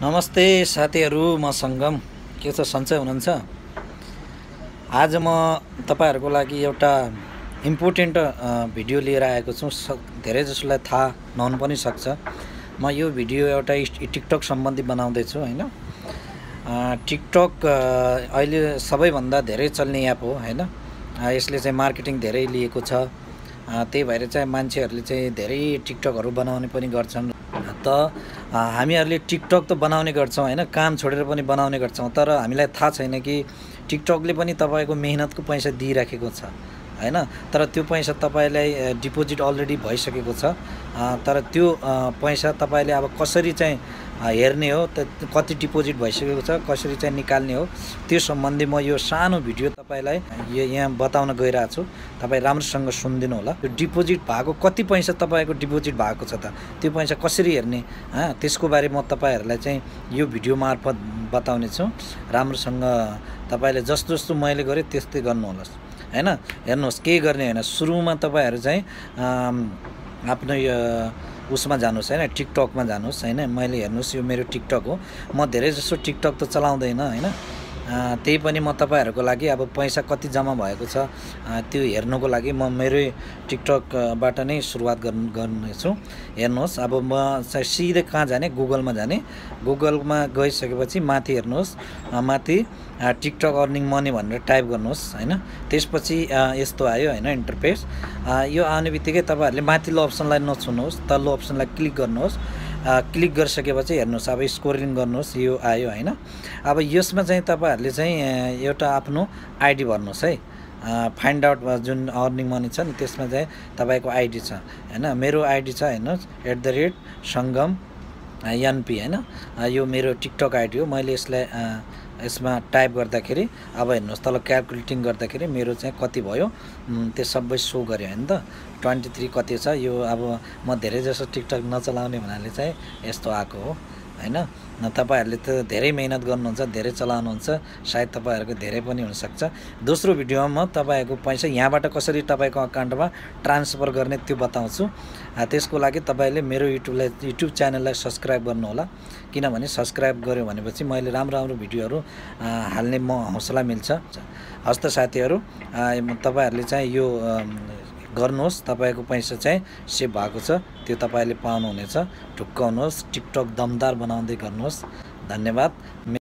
नमस्ते साथीहरू, म सङ्गम। के छ, सन्चै हुनुहुन्छ? आज म तपाईहरुको लागि एउटा इम्पोर्टेन्ट भिडियो लिएर आएको छु। धेरै जसोलाई थाहा नहुन पनि सक्छ। म यो भिडियो एउटा टिकटक सम्बन्धी बनाउँदै छु हैन। टिकटक अहिले सबैभन्दा धेरै चल्ने एप हो हैन। यसले चाहिँ मार्केटिङ धेरै लिएको छ। त्यही भएर चाहिँ मान्छेहरूले चाहिँ धेरै टिकटकहरु बनाउने पनि गर्छन्। त हामीहरूले टिकटक त बनाउने गर्छौं हैन, काम छोडेर पनि बनाउने गर्छौं। तर हामीलाई थाहा छैन कि टिकटकले पनि तपाईको मेहनतको पैसा दिइराखेको छ हैन। तर त्यो पैसा तपाईलाई डिपोजिट अलरेडी भइसकेको छ। तर त्यो पैसा तपाईले अब कसरी चाहिँ हेर्ने हो, कति डिपोजिट भइसकेको छ, कसरी चाहिँ निकाल्ने हो, त्यो सम्बन्धी म यो सानो भिडियो तपाईलाई यहाँ बताउन गइरहेको छु। तपाई राम्रोसँग सुनिदिनु होला। यो डिपोजिट भएको कति पैसा तपाईको डिपोजिट भएको छ त, त्यो पैसा कसरी हेर्ने त्यसको बारे म तपाईहरुलाई चाहिँ यो भिडियो मार्फत बताउने छु। राम्रोसँग तपाईले जस्तो मैले गरे त्यस्तै गर्नु होला हैन। हेर्नुस्, के गर्ने हैन, सुरुमा तपाईहरु चाहिँ आफ्नो यो उसमा जानुस् हैन, टिकटकमा जानुस् हैन। मैले हेर्नुस्, यो मेरो टिकटक हो। म धेरै जसो टिकटक त चलाउँदैन हैन। त्यही पनि म तपाईहरुको लागि अब पैसा कति जम्मा भएको छ त्यो हेर्नुको लागि म मेरो टिकटकबाट नै सुरुवात गर्नेछु। हेर्नुस्, अब म चाहिँ सिधै कहाँ जाने, गुगलमा जाने। गुगलमा गइसकेपछि माथि हेर्नुस्, माथि टिकटक अर्निङ मनी भनेर टाइप गर्नुस् हैन। त्यसपछि यस्तो आयो हैन इन्टरफेस। यो आउने बित्तिकै तपाईहरुले माथिल्लो अप्सनलाई नछुनुहोस्, तल्लो अप्सनलाई क्लिक गर्नुहोस्। क्लिक गरिसकेपछि हेर्नुस्, अब स्क्रोलिङ गर्नुहोस्, यो आयो हैन। अब यसमा चाहिँ तपाईहरुले चाहिँ एउटा आफ्नो आइडी भर्नुहोस् है। फाइन्ड आउट जुन अर्निङ मनी छ नि त्यसमा चाहिँ तपाईको आइडी छ हैन। मेरो आइडी छ हेर्नुस्, @sangam NP हैन। यो मेरो टिकटक आइडी हो। मैले यसलाई यसमा टाइप गर्दाखेरि अब हेर्नुस्, तल क्याल्कुलेटिङ गर्दाखेरि मेरो चाहिँ कति भयो त्यो सबै सो गर्यो हैन त। 23 कति छ यो। अब म धेरै जसो टिकटक नचलाउने हुनाले चाहिँ यस्तो आको हो हैन। तपाईहरुले त धेरै मेहनत गर्नुहुन्छ, धेरै चलाउनुहुन्छ, सायद तपाईहरुको धेरै पनि हुन सक्छ। दोस्रो भिडियोमा म तपाईहरुको पैसा यहाँबाट कसरी तपाईको अकाउन्टमा ट्रान्सफर गर्ने त्यो बताउँछु। त्यसको लागि तपाईले मेरो युट्युब च्यानललाई सब्स्क्राइब गर्नु होला। किनभने सब्स्क्राइब गर्यो भनेपछि मैले राम्रो भिडियोहरु हाल्ने हौसला मिल्छ। हस्त साथीहरु, तपाईहरुले चाहिँ यो गर्नुहोस्। तपाईको पैसा चाहिँ सेभ भएको छ, त्यो तपाईले पाउनु हुनेछ। ढुक्काउनुहोस्, टिकटक दमदार बनाउँदै गर्नुहोस्। धन्यवाद।